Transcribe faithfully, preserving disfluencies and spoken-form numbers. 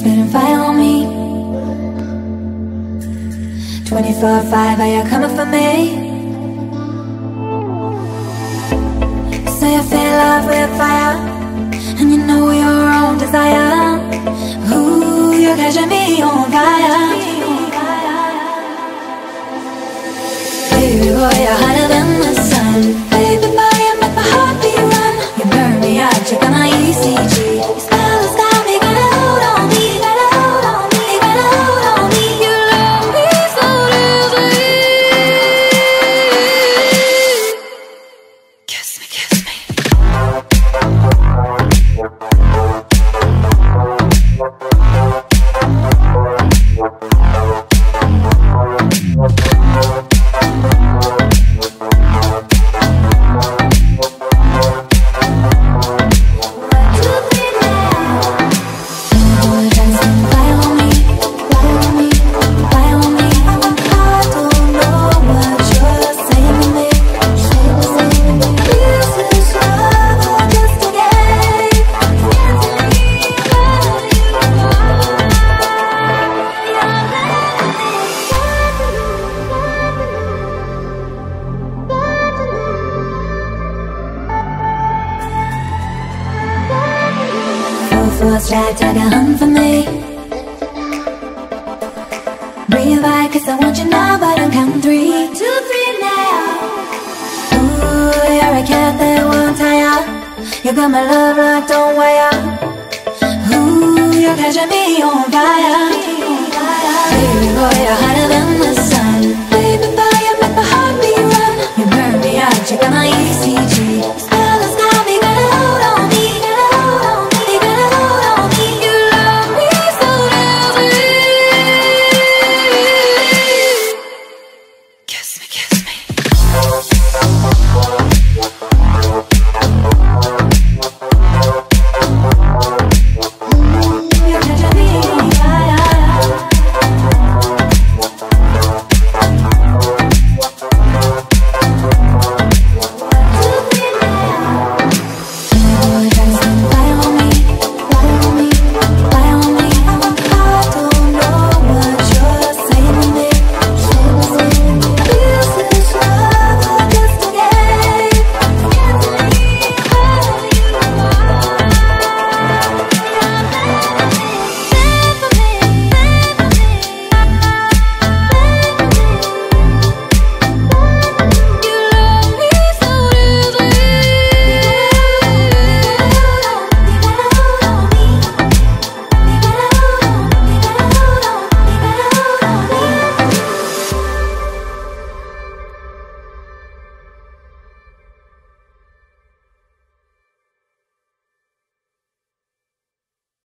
spitting fire on me. Twenty-four five, are you coming for me? Say you feel love with fire, and you know your own desire. Ooh, you're catching me on fire. Baby boy, you're hotter than the sun. Baby boy, you make my heartbeat run. You burn me out, check on my E C G. Your spell has got me, got a hold on me, got a hold on me, got a hold on me. You love me so deeply. Kiss me, kiss me. Four stripes, take a hunt for me. Breathe right, cause I want you now, but I'm counting three. Two, three now. Ooh, you're a cat that won't tire. You got my love locked on wire. Ooh, you're catching me on fire. Baby boy, you're hotter than the sun. Baby boy, you make my heartbeat run. You burn me out, check out my E C G.